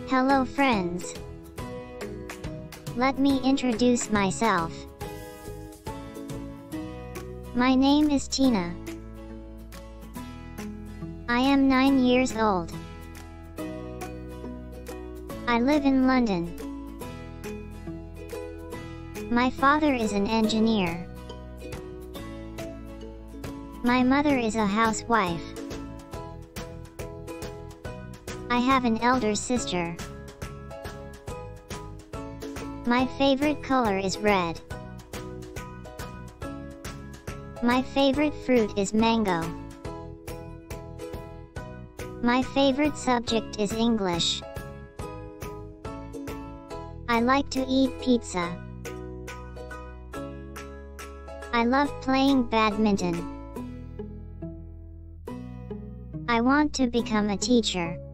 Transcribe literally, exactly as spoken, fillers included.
Hello friends. Let me introduce myself. My name is Tina. I am nine years old. I live in London. My father is an engineer. My mother is a housewife. I have an elder sister. My favorite color is red. My favorite fruit is mango. My favorite subject is English. I like to eat pizza. I love playing badminton. I want to become a teacher.